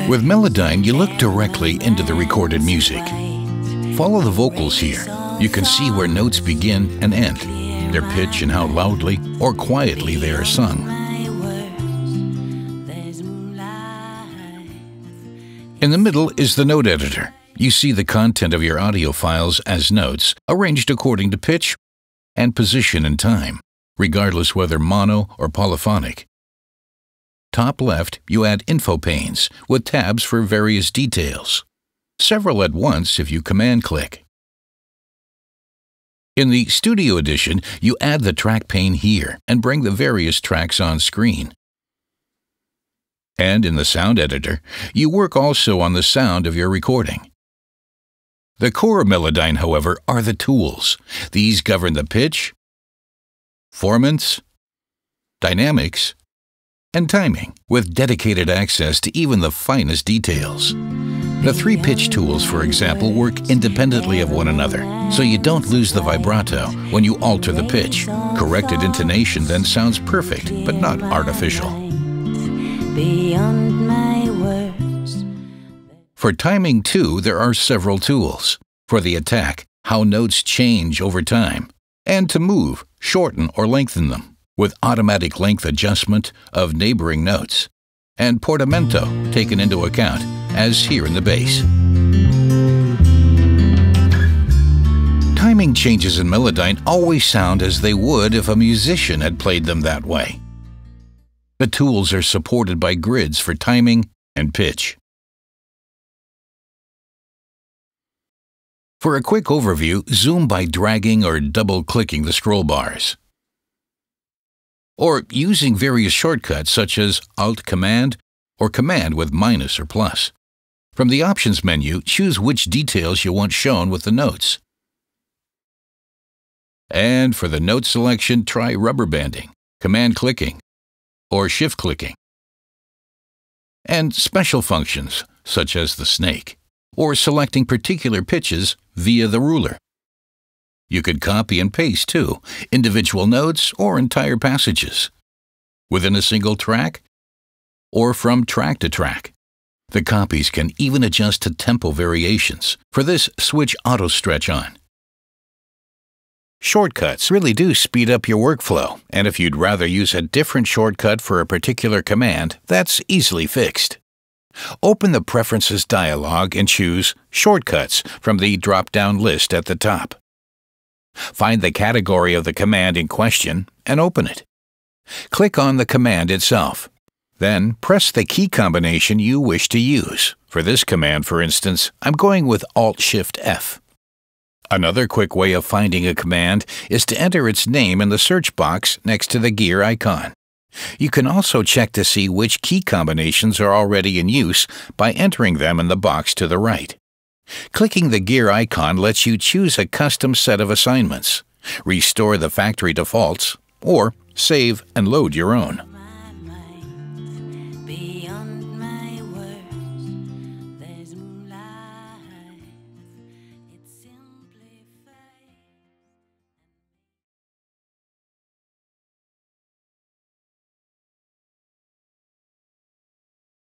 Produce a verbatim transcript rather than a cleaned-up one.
With Melodyne, you look directly into the recorded music. Follow the vocals here. You can see where notes begin and end, their pitch and how loudly or quietly they are sung. In the middle is the note editor. You see the content of your audio files as notes, arranged according to pitch and position and time, regardless whether mono or polyphonic. Top left, you add info panes with tabs for various details. Several at once if you command-click. In the Studio Edition, you add the track pane here and bring the various tracks on screen. And in the Sound Editor, you work also on the sound of your recording. The core of Melodyne, however, are the tools. These govern the pitch, formants, dynamics, and timing, with dedicated access to even the finest details. The three pitch tools, for example, work independently of one another, so you don't lose the vibrato when you alter the pitch. Corrected intonation then sounds perfect, but not artificial. Beyond my words. For timing, too, there are several tools. For the attack, how notes change over time, and to move, shorten or lengthen them, with automatic length adjustment of neighboring notes, and portamento taken into account, as here in the bass. Timing changes in Melodyne always sound as they would if a musician had played them that way. The tools are supported by grids for timing and pitch. For a quick overview, zoom by dragging or double-clicking the scroll bars, or using various shortcuts such as Alt-Command or Command with minus or plus. From the Options menu, choose which details you want shown with the notes. And for the note selection, try rubber banding, command-clicking, or shift-clicking. And special functions, such as the snake, or selecting particular pitches via the ruler. You could copy and paste, too, individual notes or entire passages, within a single track, or from track to track. The copies can even adjust to tempo variations. For this, switch Auto Stretch on. Shortcuts really do speed up your workflow, and if you'd rather use a different shortcut for a particular command, that's easily fixed. Open the Preferences dialog and choose Shortcuts from the drop-down list at the top. Find the category of the command in question and open it. Click on the command itself. Then press the key combination you wish to use. For this command, for instance, I'm going with Alt-Shift F. Another quick way of finding a command is to enter its name in the search box next to the gear icon. You can also check to see which key combinations are already in use by entering them in the box to the right. Clicking the gear icon lets you choose a custom set of assignments, restore the factory defaults, or save and load your own.